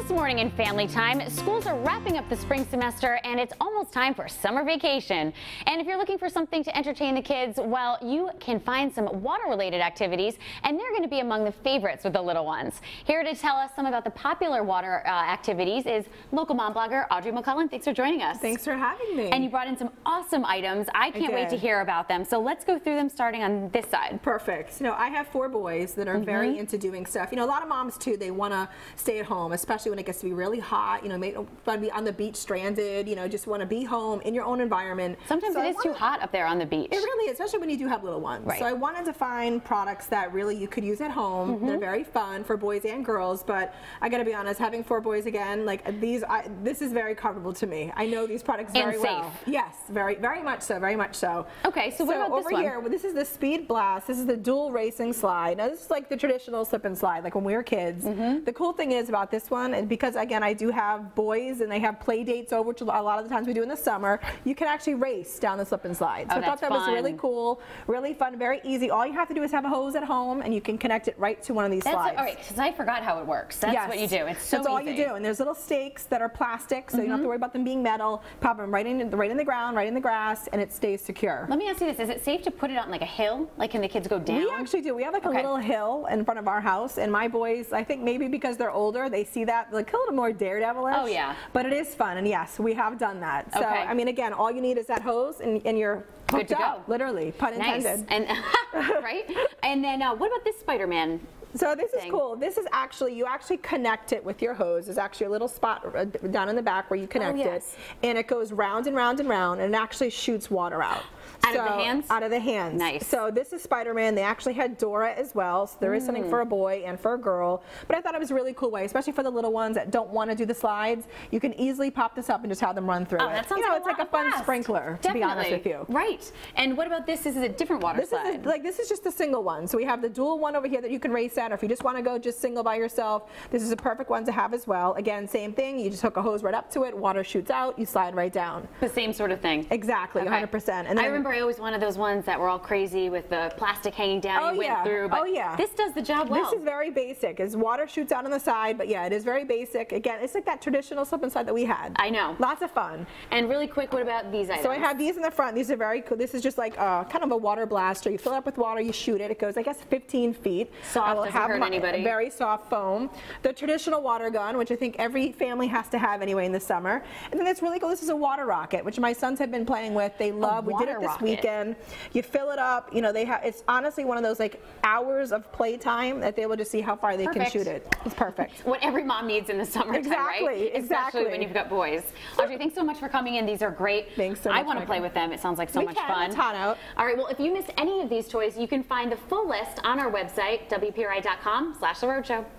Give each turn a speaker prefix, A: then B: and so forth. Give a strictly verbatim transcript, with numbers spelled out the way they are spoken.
A: This morning in Family Time, schools are wrapping up the spring semester and it's almost time for summer vacation. And if you're looking for something to entertain the kids, well, you can find some water-related activities, and they're going to be among the favorites with the little ones. Here to tell us some about the popular water uh, activities is local mom blogger Audrey McClelland. Thanks for joining us.
B: Thanks for having me.
A: And you brought in some awesome items. I can't I wait to hear about them. So let's go through them starting on this side.
B: Perfect. You know, I have four boys that are mm-hmm. very into doing stuff. You know, a lot of moms too, they want to stay at home, especially when it gets to be really hot. You know, maybe want to be on the beach stranded. You know, just want to be home in your own environment.
A: Sometimes
B: so
A: it
B: I
A: is
B: wanna,
A: too hot up there on the beach.
B: It really is, especially when you do have little ones.
A: Right.
B: So I wanted to find products that really you could use at home. Mm-hmm. They're very fun for boys and girls. But I got to be honest, having four boys again, like these, I, this is very comfortable to me. I know these products very
A: and
B: well.
A: safe.
B: Yes, very, very much so, very much so.
A: Okay, so, so what about
B: over
A: this one?
B: here, well, this is the Speed Blast. This is the dual racing slide. Now this is like the traditional slip and slide, like when we were kids. Mm-hmm. The cool thing is about this one, and because again I do have boys and they have play dates over, which a lot of the times we do in the summer, you can actually race down the slip and slide. So
A: oh,
B: I thought that
A: fun.
B: was really cool, really fun, very easy. All you have to do is have a hose at home and you can connect it right to one of these
A: that's
B: slides.
A: A, all right, because I forgot how it works. That's
B: yes.
A: what you do. It's so
B: That's
A: easy.
B: all you do. And there's little stakes that are plastic, so
A: mm-hmm.
B: you don't have to worry about them being metal. Pop them right in, right in the ground, right in the grass, and it stays secure.
A: Let me ask you this: is it safe to put it on like a hill? Like, can the kids go down?
B: We actually do. We have like
A: okay.
B: a little hill in front of our house, and my boys, I think maybe because they're older, they see that like a little more daredevilish.
A: Oh yeah.
B: But it is fun, and yes, we have done that. So
A: okay.
B: I mean, again, all you need is that hose, and, and you're
A: good to go.
B: Up, literally, pun
A: nice.
B: intended.
A: And right. And then uh, what about this Spider-Man?
B: So this
A: thing.
B: is cool. This is actually, you actually connect it with your hose. There's actually a little spot down in the back where you connect oh, yes. it. And it goes round and round and round, and it actually shoots water out.
A: Out
B: so,
A: of the hands?
B: Out of the hands.
A: Nice.
B: So this is Spider-Man. They actually had Dora as well. So there is mm. something for a boy and for a girl. But I thought it was a really cool way, especially for the little ones that don't want to do the slides. You can easily pop this up and just have them run through
A: oh,
B: it.
A: That sounds
B: you know,
A: like
B: it's
A: a
B: like a fun
A: fast.
B: sprinkler,
A: Definitely.
B: to be honest with you.
A: Right. And what about this? This is a different water
B: this
A: slide.
B: Is a, like this is just a single one. So we have the dual one over here that you can race at, or if you just want to go just single by yourself, this is a perfect one to have as well. Again, same thing. You just hook a hose right up to it. Water shoots out. You slide right down.
A: The same sort of thing.
B: Exactly, okay. one hundred percent.
A: And then, I remember I always wanted those ones that were all crazy with the plastic hanging down.
B: Oh,
A: you
B: yeah.
A: went through. But
B: oh yeah.
A: This does the job well.
B: This is very basic. As water shoots out on the side, but yeah, it is very basic. Again, it's like that traditional slip and slide that we had.
A: I know.
B: Lots of fun.
A: And really quick, what about these items?
B: So I have these in the front. These are very cool. This is just like uh, kind of a water blaster. You fill it up with water, you shoot it. It goes, I guess, fifteen feet.
A: Soft,
B: I will
A: doesn't
B: have
A: hurt
B: my,
A: anybody.
B: Very soft foam. The traditional water gun, which I think every family has to have anyway in the summer. And then it's really cool. This is a water rocket, which my sons have been playing with. They love. We did it this
A: rocket.
B: weekend. You fill it up. You know, they have. It's honestly one of those like hours of playtime that they will just see how far they
A: perfect.
B: can shoot it. It's perfect.
A: What every mom needs in the summertime,
B: exactly,
A: right?
B: Exactly.
A: Especially when you've got boys. Audrey, thanks so much for coming in. These are great.
B: Thanks so much.
A: I want to play with them. It sounds like so
B: we
A: much
B: can.
A: fun.
B: It's hot out.
A: All right. Well, if you missed any of these toys, you can find the full list on our website, W P R I dot com slash The Rhode Show.